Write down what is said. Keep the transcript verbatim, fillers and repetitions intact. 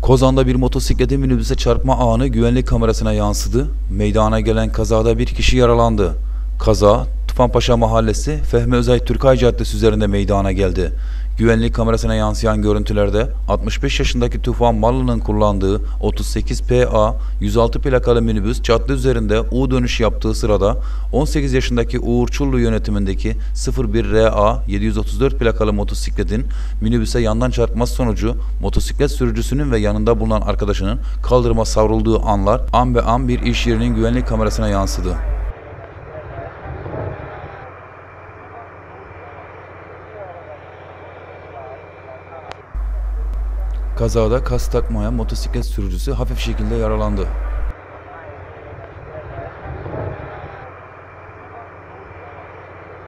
Kozan'da bir motosikletin minibüse çarpma anı güvenlik kamerasına yansıdı. Meydana gelen kazada bir kişi yaralandı. Kaza, Tufanpaşa Mahallesi, Fehmi Özay Türkay Caddesi üzerinde meydana geldi. Güvenlik kamerasına yansıyan görüntülerde altmış beş yaşındaki Tufan Mallı'nın kullandığı otuz sekiz P A yüz altı plakalı minibüs cadde üzerinde U dönüş yaptığı sırada on sekiz yaşındaki Uğur Çullu yönetimindeki sıfır bir R A yedi yüz otuz dört plakalı motosikletin minibüse yandan çarpması sonucu motosiklet sürücüsünün ve yanında bulunan arkadaşının kaldırıma savrulduğu anlar an be an bir iş yerinin güvenlik kamerasına yansıdı. Kazada kask takmayan motosiklet sürücüsü hafif şekilde yaralandı.